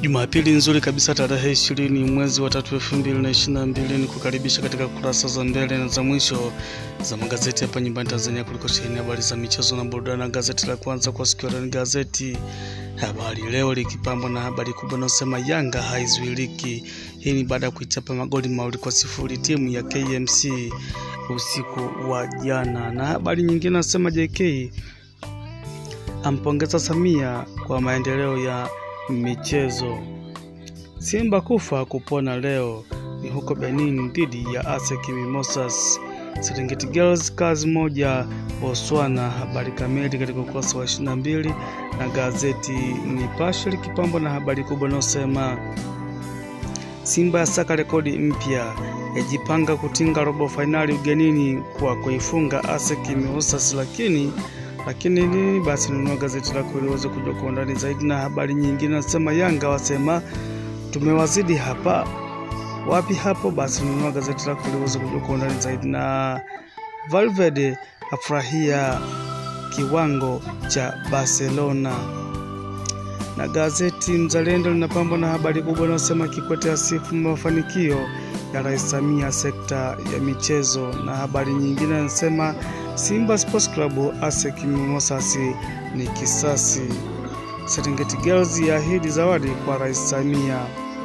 Jumapili nzuri kabisa tarehe 20 mwezi wa 3 2022 ni kukaribisha katika kurasa za mbele na za mwisho za magazeti hapa nyumbani Tanzania kuliko sheheni habari za michezo na burudani. Na gazeti la kwanza kwa siku ya gazeti Habari Leo likipambwa na habari kubwa inayosema Yanga haizuiliki. Hii ni baada ya kuichapa magoli 2-0 timu ya KMC usiku wa jana. Na habari nyingine inasema JK ampongeza Samia kwa maendeleo ya michezo. Simba kufa kupona leo ni huko Benin dhidi ya ASEC Mimosas. Serengeti Girls kazi moja Botswana. Habari kamili katika ukurasa wa 22 na gazeti Nipashe likipambwa na habari kubwa inayosema Simba yasaka rekodi mpya, yajipanga kutinga robo finali ugenini kwa kuifunga ASEC Mimosas. Lakini nini? Basi nunua gazeti lako ili uweze kujua kwa undani zaidi. Na habari nyingine nasema Yanga wasema tumewazidi hapa. Wapi hapo? Basi nunua gazeti lako ili uweze kujua kwa undani zaidi. Na Valverde afurahia kiwango cha Barcelona. Na gazeti Mzalendo linapambwa na habari kubwa inayosema Kikwete asifu mafanikio ya Rais Samia sekta ya michezo. Na habari nyingine inasema Simba Sports Club ASEC Mimosas ni kisasi. Serengeti Girls yaahidi zawadi kwa Rais Samia.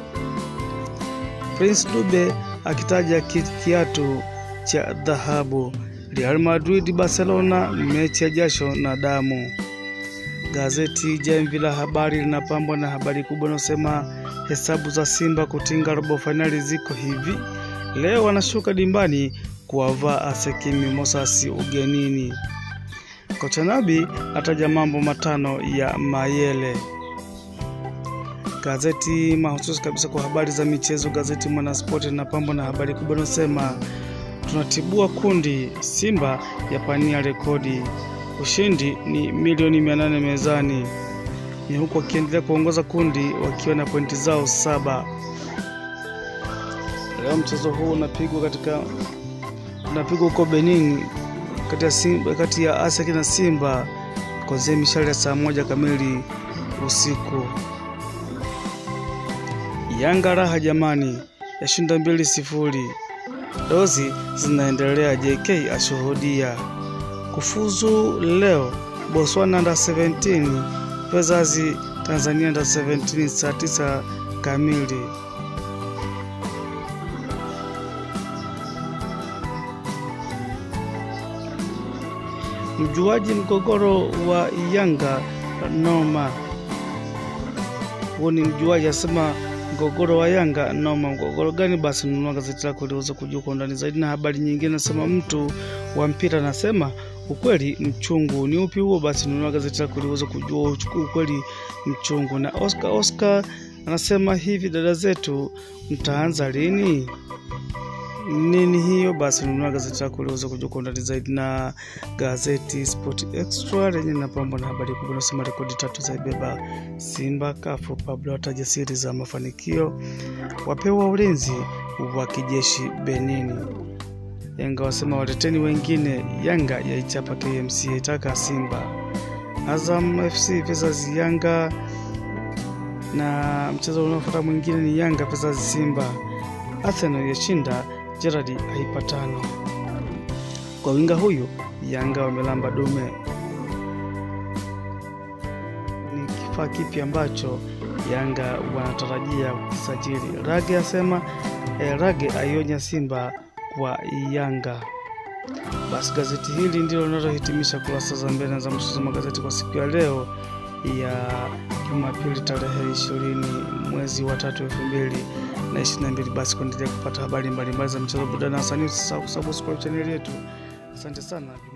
Prince Dube akitaja kiatu cha dhahabu. Real Madrid Barcelona mechi ya jasho na damu. Gazeti Jamvi la Habari linapambwa na habari kubwa inayosema hesabu za Simba kutinga robo finali ziko hivi. Leo wanashuka Dimbani kuwavaa ASEC Mimosas ugenini. Kocha Nabi ataja mambo matano ya Mayele. Gazeti mahususi kabisa kwa habari za michezo, gazeti Mwanaspoti linapambwa na habari kubwa inayosema tunatibua kundi, Simba yapania rekodi, ushindi ni milioni 800 mezani. Ni huko wakiendelea kuongoza kundi wakiwa na pointi zao 7. Leo mchezo huu unapigwa huko Benin kati ya ASEC na Simba kuanzia mishale ya saa 1 kamili usiku. Yanga raha jamani yashinda 2-0. Dozi zinaendelea, JK ashuhudia. Kufuzu leo Botswana under 17 versus Tanzania under 17 saa 9 kamili. Mjuaji mgogoro wa Yanga noma. Huo ni mjuaji asema mgogoro wa Yanga noma. Mgogoro gani? Basi nunua gazeti lako ili uweze kujua kwa undani zaidi. Na habari nyingine nasema mtu wa mpira anasema ukweli mchungu. Ni upi huo? Basi nunua gazeti lako ili uweze kujua ukweli mchungu. Na Oscar anasema hivi, dada zetu mtaanza lini? Nini hiyo? Basi nunua gazeti lako ili uweze kujua kwa undani zaidi. Na gazeti Sport Extra lenye linapambwa na habari kubwa inasema rekodi 3 za ibeba Simba kafu. Pablo ataja siri za mafanikio, wapewa ulinzi wa kijeshi Benin. Yanga wasema wateteni wengine, Yanga yaichapa KMC yaitaka Simba. Azam FC versus Yanga, na mchezo unaofuata mwingine ni Yanga versus Simba. Arsenal yashinda Gerard haipatano. Kwa winga huyu Yanga wamelamba dume. Ni kifaa kipi ambacho Yanga wanatarajia kusajili? Rage asema Rage aionya Simba kwa Yanga. Basi gazeti hili ndilo linalohitimisha kurasa za mbele za mwisho za magazeti kwa siku ya leo ya Jumapili tarehe 20 mwezi wa 3 2022. Basi kuendelea kupata habari mbalimbali za michezo, burudani na sanaa, usisahau kusubscribe channel yetu. Asante sana.